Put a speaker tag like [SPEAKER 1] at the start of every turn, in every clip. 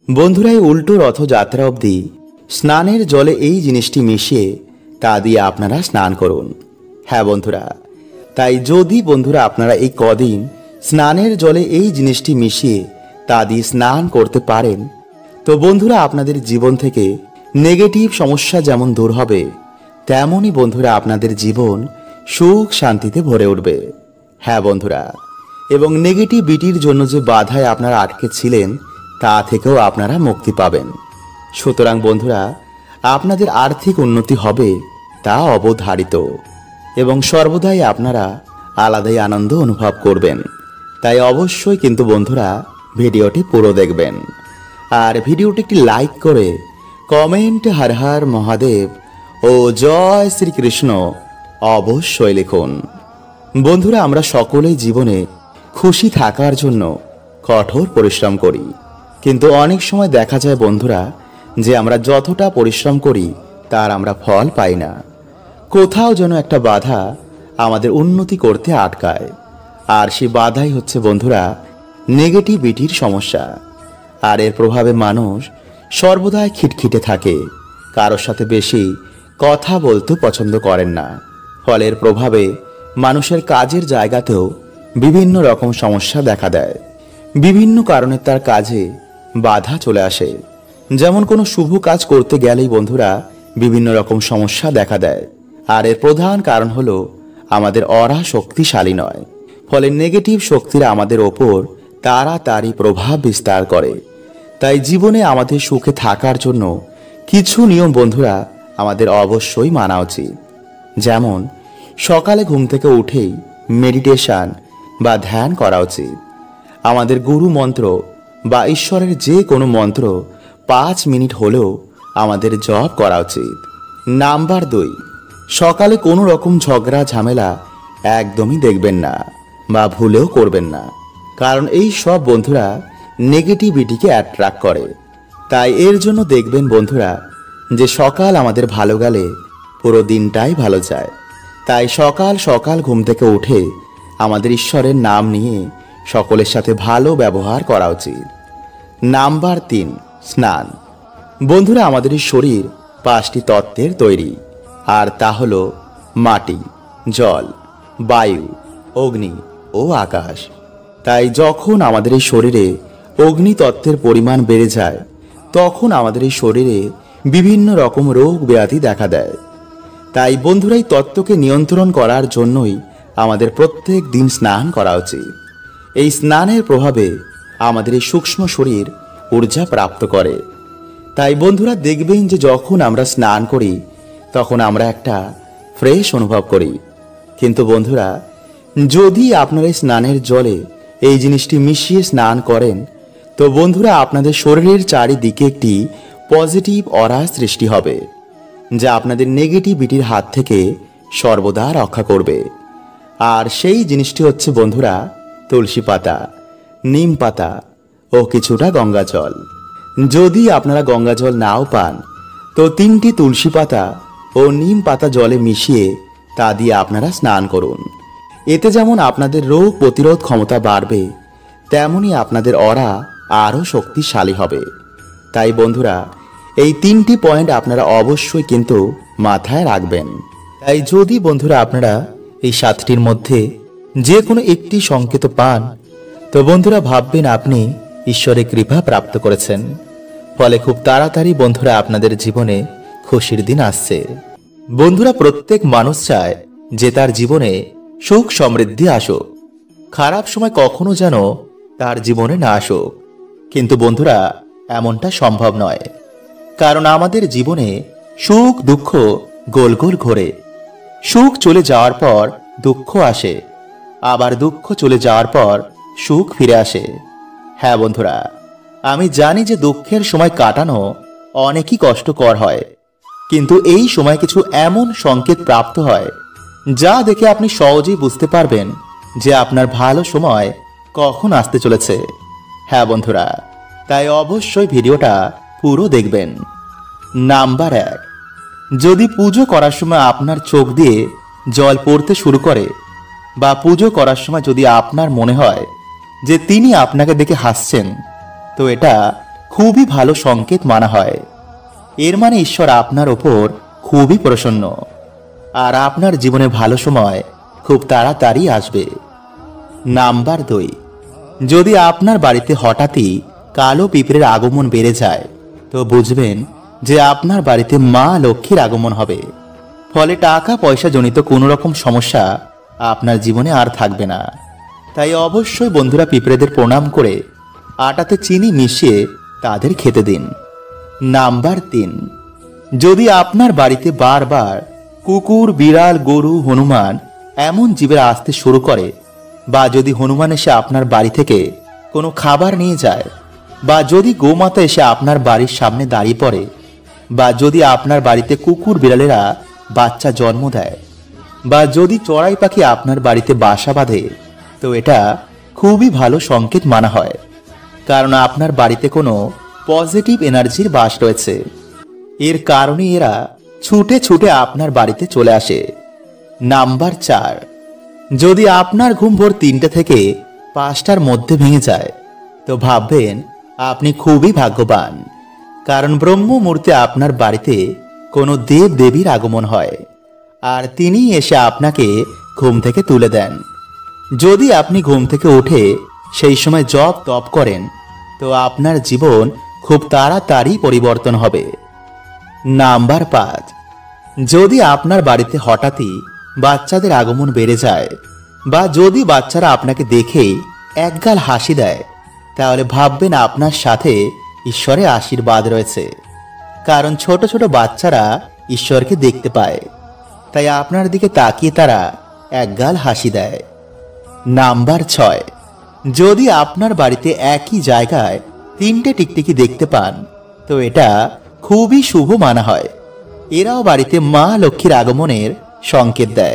[SPEAKER 1] বন্ধুরা, এই উল্টো রথযাত্রা অবধি স্নানের জলে এই জিনিসটি মিশিয়ে তা দিয়ে আপনারা স্নান করুন। হ্যাঁ বন্ধুরা, তাই যদি বন্ধুরা আপনারা এই কদিন স্নানের জলে এই জিনিসটি মিশিয়ে তা দিয়ে স্নান করতে পারেন, তো বন্ধুরা আপনাদের জীবন থেকে নেগেটিভ সমস্যা যেমন দূর হবে, তেমনই বন্ধুরা আপনাদের জীবন সুখ শান্তিতে ভরে উঠবে। হ্যাঁ বন্ধুরা, এবং নেগেটিভিটির জন্য যে বাধায় আপনারা আটকে ছিলেন তা থেকেও আপনারা মুক্তি পাবেন। সুতরাং বন্ধুরা, আপনাদের আর্থিক উন্নতি হবে তা অবধারিত, এবং সর্বদাই আপনারা আলাদাই আনন্দ অনুভব করবেন। তাই অবশ্যই কিন্তু বন্ধুরা ভিডিওটি পুরো দেখবেন, আর ভিডিওটি একটি লাইক করে কমেন্ট হর হর মহাদেব ও জয় শ্রীকৃষ্ণ অবশ্যই লিখুন। বন্ধুরা, আমরা সকলেই জীবনে খুশি থাকার জন্য কঠোর পরিশ্রম করি, কিন্তু অনেক সময় দেখা যায় বন্ধুরা যে আমরা যতটা পরিশ্রম করি তার আমরা ফল পাই না। কোথাও যেন একটা বাধা আমাদের উন্নতি করতে আটকায়, আর সেই বাধাই হচ্ছে বন্ধুরা নেগেটিভিটির সমস্যা। আর এর প্রভাবে মানুষ সর্বদাই খিটখিটে থাকে, কারোর সাথে বেশি কথা বলতে পছন্দ করেন না। ফলের প্রভাবে মানুষের কাজের জায়গাতেও বিভিন্ন রকম সমস্যা দেখা দেয়। বিভিন্ন কারণে তার কাজে বাধা চলে আসে। যেমন কোনো শুভ কাজ করতে গেলেই বন্ধুরা বিভিন্ন রকম সমস্যা দেখা দেয়, আর এর প্রধান কারণ হলো আমাদের অরা শক্তিশালী নয়। ফলে নেগেটিভ শক্তিরা আমাদের ওপর তাড়াতাড়ি প্রভাব বিস্তার করে। তাই জীবনে আমাদের সুখে থাকার জন্য কিছু নিয়ম বন্ধুরা আমাদের অবশ্যই মানা উচিত। যেমন সকালে ঘুম থেকে উঠেই মেডিটেশন বা ধ্যান করা উচিত। আমাদের গুরু মন্ত্র বা ঈশ্বরের যে কোনো মন্ত্র 5 মিনিট হলেও আমাদের জপ করা উচিত। নাম্বার 2, সকালে কোনো রকম ঝগড়া ঝামেলা একদমই দেখবেন না বা ভুলেও করবেন না, কারণ এই সব বন্ধুরা নেগেটিভিটিকে অ্যাট্রাক্ট করে। তাই এর জন্য দেখবেন বন্ধুরা যে সকাল আমাদের ভালো গেলে পুরো দিনটাই ভালো যায়। তাই সকাল সকাল ঘুম থেকে উঠে আমাদের ঈশ্বরের নাম নিয়ে সকলের সাথে ভালো ব্যবহার করা উচিত। নাম্বার 3, স্নান। বন্ধুরা, আমাদের এই শরীর 5টি তত্ত্বের তৈরি, আর তা হলো মাটি, জল, বায়ু, অগ্নি ও আকাশ। তাই যখন আমাদের এই শরীরে অগ্নি তত্ত্বের পরিমাণ বেড়ে যায়, তখন আমাদের এই শরীরে বিভিন্ন রকম রোগ ব্যাধি দেখা দেয়। তাই বন্ধুরা, এই তত্ত্বকে নিয়ন্ত্রণ করার জন্যই আমাদের প্রত্যেক দিন স্নান করা উচিত। এই স্নানের প্রভাবে আমাদের এই সূক্ষ্ম শরীর ঊর্জা প্রাপ্ত করে। তাই বন্ধুরা দেখবেন যে যখন আমরা স্নান করি তখন আমরা একটা ফ্রেশ অনুভব করি। কিন্তু বন্ধুরা, যদি আপনারা এই স্নানের জলে এই জিনিসটি মিশিয়ে স্নান করেন, তো বন্ধুরা আপনাদের শরীরের চারিদিকে একটি পজিটিভ অরা সৃষ্টি হবে, যা আপনাদের নেগেটিভিটির হাত থেকে সর্বদা রক্ষা করবে। আর সেই জিনিসটি হচ্ছে বন্ধুরা তুলসী পাতা, নিম পাতা ও কিছুটা গঙ্গা জল। যদি আপনারা গঙ্গা জল নাও পান, তো 3টি তুলসী পাতা ও নিম পাতা জলে মিশিয়ে তা দিয়ে আপনারা স্নান করুন। এতে যেমন আপনাদের রোগ প্রতিরোধ ক্ষমতা বাড়বে, তেমনি আপনাদের অরা আরও শক্তিশালী হবে। তাই বন্ধুরা, এই 3টি পয়েন্ট আপনারা অবশ্যই কিন্তু মাথায় রাখবেন। তাই যদি বন্ধুরা আপনারা এই 7টির মধ্যে যে কোনো একটি সংকেত পান, তো বন্ধুরা ভাববেন আপনি ঈশ্বরের কৃপা প্রাপ্ত করেছেন। ফলে খুব তাড়াতাড়ি বন্ধুরা আপনাদের জীবনে খুশির দিন আসছে। বন্ধুরা, প্রত্যেক মানুষ চায় যে তার জীবনে সুখ সমৃদ্ধি আসুক, খারাপ সময় কখনো যেন তার জীবনে না আসুক। কিন্তু বন্ধুরা এমনটা সম্ভব নয়, কারণ আমাদের জীবনে সুখ দুঃখ গোল গোল ঘোরে। সুখ চলে যাওয়ার পর দুঃখ আসে, আবার দুঃখ চলে যাওয়ার পর সুখ ফিরে আসে। হ্যাঁ বন্ধুরা, আমি জানি যে দুঃখের সময় কাটানো অনেকই কষ্টকর হয়, কিন্তু এই সময় কিছু এমন সংকেত প্রাপ্ত হয় যা দেখে আপনি সহজেই বুঝতে পারবেন যে আপনার ভালো সময় কখন আসতে চলেছে। হ্যাঁ বন্ধুরা, তাই অবশ্যই ভিডিওটা পুরো দেখবেন। নাম্বার 1, যদি পুজো করার সময় আপনার চোখ দিয়ে জল পড়তে শুরু করে, বা পুজো করার সময় যদি আপনার মনে হয় যে তিনি আপনাকে দেখে হাসছেন, তো এটা খুবই ভালো সংকেত মানা হয়। এর মানে ঈশ্বর আপনার ওপর খুবই প্রসন্ন, আর আপনার জীবনে ভালো সময় খুব তাড়াতাড়ি আসবে। নাম্বার 2, যদি আপনার বাড়িতে হঠাৎই কালো পিঁপড়ের আগমন বেড়ে যায়, তো বুঝবেন যে আপনার বাড়িতে মা লক্ষ্মীর আগমন হবে। ফলে টাকা পয়সা জনিত কোনো রকম সমস্যা আপনার জীবনে আর থাকবে না। তাই অবশ্যই বন্ধুরা পিঁপড়েদের প্রণাম করে আটাতে চিনি মিশিয়ে তাদের খেতে দিন। নাম্বার 3, যদি আপনার বাড়িতে বারবার কুকুর, বিড়াল, গরু, হনুমান এমন জীবের আসতে শুরু করে, বা যদি হনুমান এসে আপনার বাড়ি থেকে কোনো খাবার নিয়ে যায়, বা যদি গোমাতা এসে আপনার বাড়ির সামনে দাঁড়িয়ে পড়ে, বা যদি আপনার বাড়িতে কুকুর বিড়ালেরা বাচ্চা জন্ম দেয়, বা যদি চড়াই পাখি আপনার বাড়িতে বাসা বাঁধে, তো এটা খুবই ভালো সংকেত মানা হয়, কারণ আপনার বাড়িতে কোনো পজিটিভ এনার্জির বাস রয়েছে। এর কারণে এরা ছুটে ছুটে আপনার বাড়িতে চলে আসে। নাম্বার 4, যদি আপনার ঘুম ভোর 3টে থেকে 5টার মধ্যে ভেঙে যায়, তো ভাববেন আপনি খুবই ভাগ্যবান, কারণ ব্রহ্ম মুহূর্তে আপনার বাড়িতে কোনো দেব দেবীর আগমন হয়, আর তিনি এসে আপনাকে ঘুম থেকে তুলে দেন। যদি আপনি ঘুম থেকে উঠে সেই সময় জপ তপ করেন, তো আপনার জীবন খুব তাড়াতাড়ি পরিবর্তন হবে। নাম্বার 5, যদি আপনার বাড়িতে হঠাৎই বাচ্চাদের আগমন বেড়ে যায়, বা যদি বাচ্চারা আপনাকে দেখেই একগাল হাসি দেয়, তাহলে ভাববেন আপনার সাথে ঈশ্বরের আশীর্বাদ রয়েছে, কারণ ছোট ছোট বাচ্চারা ঈশ্বরকে দেখতে পায়, তাই আপনার দিকে তাকিয়ে তারা একগাল হাসি দেয়। নাম্বার 6, যদি আপনার বাড়িতে একই জায়গায় 3টে টিকটিকি দেখতে পান, তো এটা খুবই শুভ মানা হয়। এরাও বাড়িতে মা লক্ষ্মীর আগমনের সংকেত দেয়।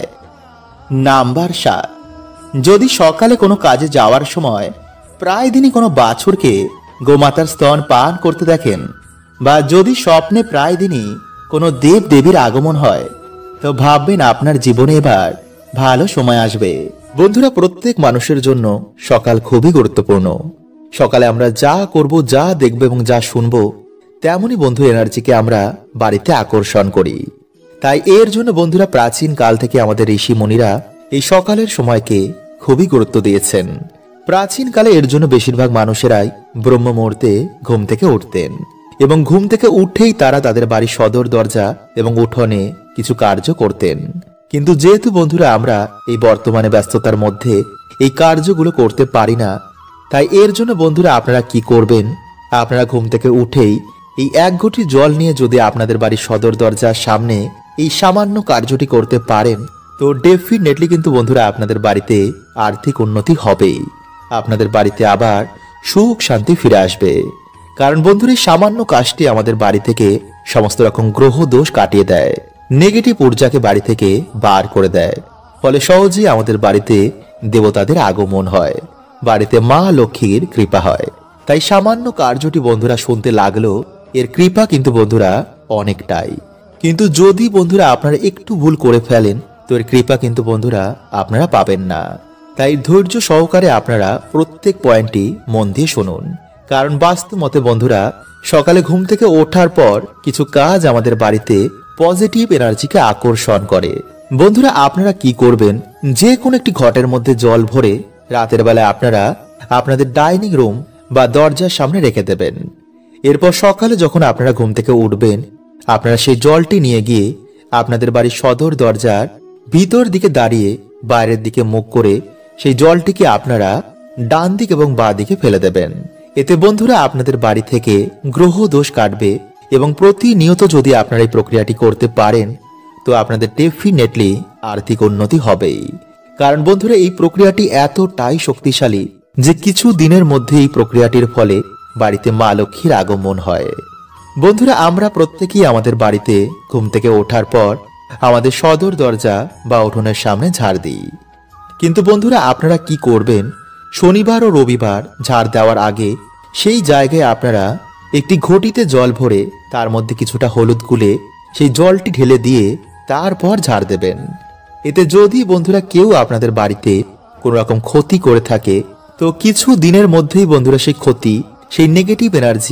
[SPEAKER 1] নাম্বার 7, যদি সকালে কোনো কাজে যাওয়ার সময় প্রায় দিনই কোনো বাছুরকে গোমাতার স্তন পান করতে দেখেন, বা যদি স্বপ্নে প্রায় দিনই কোনো দেব দেবীর আগমন হয়, তো ভাববেন আপনার জীবনে এবার ভালো সময় আসবে। বন্ধুরা, প্রত্যেক মানুষের জন্য সকাল খুবই গুরুত্বপূর্ণ। সকালে আমরা যা করব, যা দেখব এবং যা শুনব, তেমনই বন্ধু এনার্জিকে আমরা বাড়িতে আকর্ষণ করি। তাই এর জন্য বন্ধুরা প্রাচীন কাল থেকে আমাদের ঋষি মুনিরা এই সকালের সময়কে খুবই গুরুত্ব দিয়েছেন। প্রাচীন কালে এর জন্য বেশিরভাগ মানুষেরাই ব্রহ্ম মুহূর্তে ঘুম থেকে উঠতেন, এবং ঘুম থেকে উঠেই তারা তাদের বাড়ির সদর দরজা এবং উঠোনে কিছু কার্য করতেন। কিন্তু যেহেতু বন্ধুরা আমরা এই বর্তমানে ব্যস্ততার মধ্যে এই কার্যগুলো করতে পারি না, তাই এর জন্য বন্ধুরা আপনারা কি করবেন, আপনারা ঘুম থেকে উঠেই এই 1 ঘটি জল নিয়ে যদি আপনাদের বাড়ির সদর দরজার সামনে এই সামান্য কার্যটি করতে পারেন, তো ডেফিনেটলি কিন্তু বন্ধুরা আপনাদের বাড়িতে আর্থিক উন্নতি হবেই। আপনাদের বাড়িতে আবার সুখ শান্তি ফিরে আসবে, কারণ বন্ধুরা এই সামান্য কাজটি আমাদের বাড়ি থেকে সমস্ত রকম গ্রহ দোষ কাটিয়ে দেয়, নেগেটিভ ঊর্জাকে বাড়ি থেকে বার করে দেয়। ফলে সহজেই আমাদের বাড়িতে দেবতাদের আগমন হয়, বাড়িতে মা লক্ষ্মীর কৃপা হয়। তাই সামান্য কার্যটি বন্ধুরা শুনতে লাগলো, এর কৃপা কিন্তু বন্ধুরা অনেকটাই। কিন্তু যদি বন্ধুরা আপনারা একটু ভুল করে ফেলেন, তো এর কৃপা কিন্তু বন্ধুরা আপনারা পাবেন না। তাই ধৈর্য সহকারে আপনারা প্রত্যেক পয়েন্টটি মন দিয়ে শুনুন, কারণ বাস্তব মতে বন্ধুরা সকালে ঘুম থেকে ওঠার পর কিছু কাজ আমাদের বাড়িতে পজিটিভ এনার্জিকে আকর্ষণ করে। বন্ধুরা আপনারা কি করবেন, যে কোনো একটি ঘটের মধ্যে জল ভরে রাতের বেলায় আপনারা আপনাদের ডাইনিং রুম বা দরজার সামনে রেখে দেবেন। এরপর সকালে যখন আপনারা ঘুম থেকে উঠবেন, আপনারা সেই জলটি নিয়ে গিয়ে আপনাদের বাড়ির সদর দরজার ভিতর দিকে দাঁড়িয়ে বাইরের দিকে মুখ করে সেই জলটিকে আপনারা ডান দিক এবং বাঁ দিকে ফেলে দেবেন। এতে বন্ধুরা আপনাদের বাড়ি থেকে গ্রহ দোষ কাটবে, এবং প্রতিনিয়ত যদি আপনারা এই প্রক্রিয়াটি করতে পারেন, তো আপনাদের ডেফিনেটলি আর্থিক উন্নতি হবেই। কারণ বন্ধুরা এই প্রক্রিয়াটি এতটাই শক্তিশালী যে কিছু দিনের মধ্যে এই প্রক্রিয়াটির ফলে বাড়িতে মা লক্ষ্মীর আগমন হয়। বন্ধুরা আমরা প্রত্যেকেই আমাদের বাড়িতে ঘুম থেকে ওঠার পর আমাদের সদর দরজা বা উঠোনের সামনে ঝাড় দিই। কিন্তু বন্ধুরা আপনারা কি করবেন, শনিবার ও রবিবার ঝাড় দেওয়ার আগে সেই জায়গায় আপনারা একটি ঘটিতে জল ভরে তার মধ্যে কিছুটা হলুদ গুলে সেই জলটি ঢেলে দিয়ে তারপর ঝাড় দেবেন। এতে যদি বন্ধুরা কেউ আপনাদের বাড়িতে কোনো রকম ক্ষতি করে থাকে, তো কিছু দিনের মধ্যেই বন্ধুরা সেই ক্ষতি, সেই নেগেটিভ এনার্জি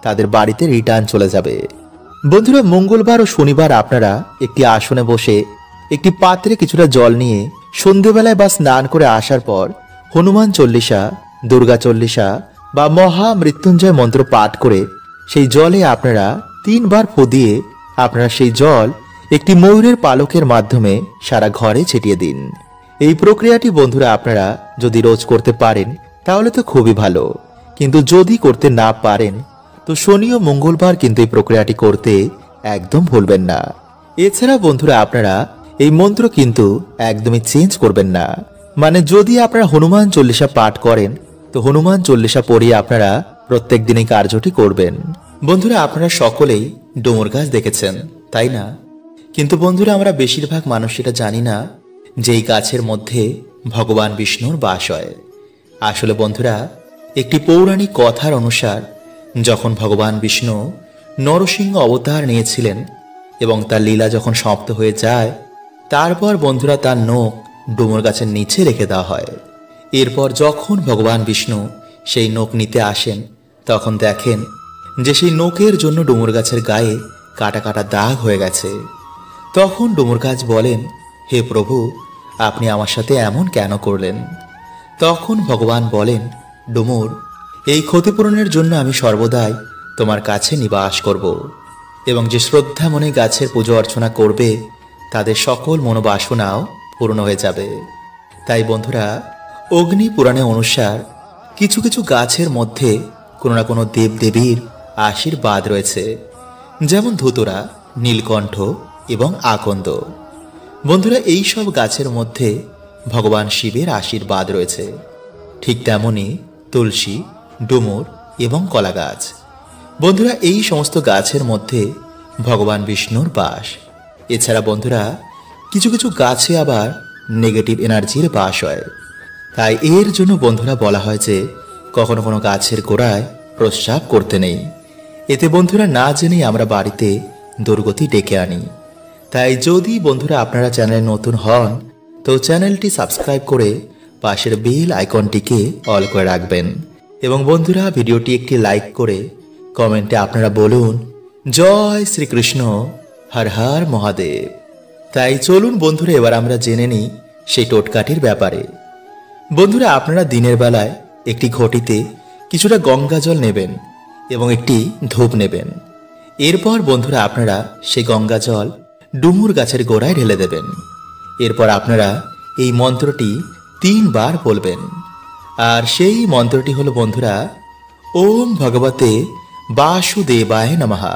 [SPEAKER 1] তাদের বাড়িতে রিটার্ন চলে যাবে। বন্ধুরা, মঙ্গলবার ও শনিবার আপনারা একটি আসনে বসে একটি পাত্রে কিছুটা জল নিয়ে সন্ধেবেলায় বা স্নান করে আসার পর হনুমান চল্লিশা, দুর্গা চল্লিশা বা মহা মৃত্যুঞ্জয় মন্ত্র পাঠ করে সেই জলে আপনারা 3 বার ফু দিয়ে আপনারা সেই জল একটি ময়ূরের পালকের মাধ্যমে সারা ঘরে ছিটিয়ে দিন। এই প্রক্রিয়াটি বন্ধুরা আপনারা যদি রোজ করতে পারেন তাহলে তো খুবই ভালো, কিন্তু যদি করতে না পারেন তো শনি ও মঙ্গলবার কিন্তু এই প্রক্রিয়াটি করতে একদম ভুলবেন না। এছাড়া বন্ধুরা আপনারা এই মন্ত্র কিন্তু একদমই চেঞ্জ করবেন না। মানে যদি আপনারা হনুমান চল্লিশা পাঠ করেন তো হনুমান চল্লিশা পড়িয়ে আপনারা প্রত্যেক দিনই কার্যটি করবেন। বন্ধুরা, আপনারা সকলেই ডুমুর গাছ দেখেছেন, তাই না? কিন্তু বন্ধুরা, আমরা বেশিরভাগ মানুষ এটা জানি না যে এই গাছের মধ্যে ভগবান বিষ্ণুর বাস হয়। আসলে বন্ধুরা, একটি পৌরাণিক কথার অনুসার যখন ভগবান বিষ্ণু নরসিংহ অবতার নিয়েছিলেন এবং তার লীলা যখন সমাপ্ত হয়ে যায়, তারপর বন্ধুরা তার নখ ডুমুর গাছের নিচে রেখে দেওয়া হয়। এরপর যখন ভগবান বিষ্ণু সেই নখ নিতে আসেন তখন দেখেন যে সেই নখের জন্য ডুমুর গাছের গায়ে কাটা কাটা দাগ হয়ে গেছে। তখন ডুমুর গাছ বলেন, হে প্রভু, আপনি আমার সাথে এমন কেন করলেন? তখন ভগবান বলেন, ডুমুর, এই ক্ষতিপূরণের জন্য আমি সর্বদাই তোমার কাছে নিবাস করব এবং যে শ্রদ্ধা মনে গাছের পুজো অর্চনা করবে তাদের সকল মনোবাসনাও পূর্ণ হয়ে যাবে। তাই বন্ধুরা, অগ্নি পুরাণে অনুসার কিছু কিছু গাছের মধ্যে কোনো না কোনো দেবদেবীর আশীর্বাদ রয়েছে, যেমন ধুতুরা, নীলকণ্ঠ এবং আকন্দ। বন্ধুরা, এই সব গাছের মধ্যে ভগবান শিবের আশীর্বাদ রয়েছে। ঠিক তেমনি তুলসী, ডুমুর এবং কলা গাছ। বন্ধুরা, এই সমস্ত গাছের মধ্যে ভগবান বিষ্ণুর বাস। এছাড়া বন্ধুরা, কিছু কিছু গাছে আবার নেগেটিভ এনার্জির বাস হয়। তাই এর জন্য বন্ধুরা বলা হয় যে কখনো কোনো গাছের গোড়ায় প্রস্রাব করতে নেই। এতে বন্ধুরা না জেনেই আমরা বাড়িতে দুর্গতি ডেকে আনি। তাই যদি বন্ধুরা আপনারা চ্যানেলে নতুন হন তো চ্যানেলটি সাবস্ক্রাইব করে পাশের বেল আইকনটিকে অল করে রাখবেন এবং বন্ধুরা ভিডিওটি একটি লাইক করে কমেন্টে আপনারা বলুন, জয় শ্রীকৃষ্ণ, হর হর মহাদেব। তাই চলুন বন্ধুরা এবার আমরা জেনে নিই সেই টোটকাটির ব্যাপারে। বন্ধুরা, আপনারা দিনের বেলায় একটি ঘটিতে কিছুটা গঙ্গা জল নেবেন এবং একটি ধূপ নেবেন। এরপর বন্ধুরা আপনারা সেই গঙ্গা জল ডুমুর গাছের গোড়ায় ঢেলে দেবেন। এরপর আপনারা এই মন্ত্রটি 3 বার বলবেন। আর সেই মন্ত্রটি হলো বন্ধুরা, ওম ভগবতে বাসুদেবায় নমঃ।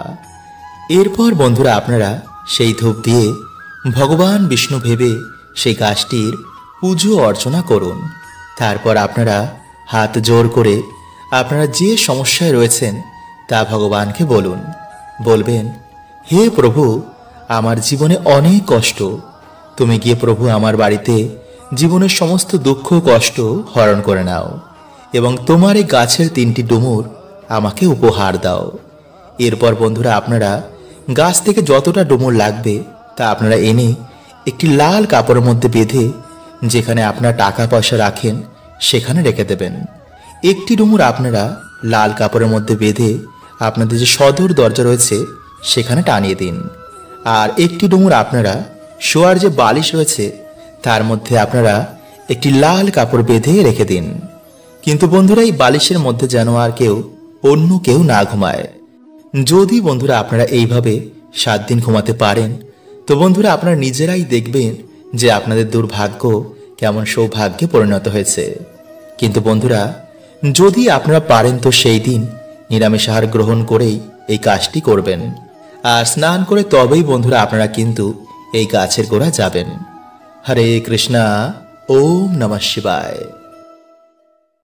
[SPEAKER 1] এরপর বন্ধুরা আপনারা সেই ধূপ দিয়ে ভগবান বিষ্ণু ভেবে সেই গাছটির পুজো অর্চনা করুন। তারপর আপনারা হাত জোর করে আপনারা যে সমস্যায় রয়েছেন তা ভগবানকে বলুন। বলবেন, হে প্রভু, আমার জীবনে অনেক কষ্ট, তুমি গিয়ে প্রভু আমার বাড়িতে জীবনের সমস্ত দুঃখ কষ্ট হরণ করে নাও এবং তোমার এই গাছের 3টি ডুমুর আমাকে উপহার দাও। এরপর বন্ধুরা আপনারা গাছ থেকে যতটা ডুমুর লাগবে তা আপনারা এনে একটি লাল কাপড়ের মধ্যে বেঁধে যেখানে আপনারা টাকা পয়সা রাখেন সেখানে রেখে দেবেন। একটি ডুমুর আপনারা লাল কাপড়ের মধ্যে বেঁধে আপনাদের যে সদর দরজা রয়েছে সেখানে টানিয়ে দিন। আর একটি ডুমুর আপনারা শোয়ার যে বালিশ রয়েছে তার মধ্যে আপনারা একটি লাল কাপড় বেঁধে রেখে দিন। কিন্তু বন্ধুরা এই বালিশের মধ্যে যেন আর অন্য কেউ না ঘুমায়। যদি বন্ধুরা আপনারা এইভাবে 7 দিন ঘুমাতে পারেন তো বন্ধুরা আপনারা নিজেরাই দেখবেন যে আপনাদের দুর্ভাগ্য কেমন সৌভাগ্যে পরিণত হয়েছে। কিন্তু বন্ধুরা যদি আপনারা পারেন তো সেই দিন নিরামিষ আহার গ্রহণ করেই এই কাজটি করবেন আর স্নান করে তবেই বন্ধুরা আপনারা কিন্তু এই গাছের গোড়া যাবেন। হরে কৃষ্ণা, ওম নমঃ শিবায়।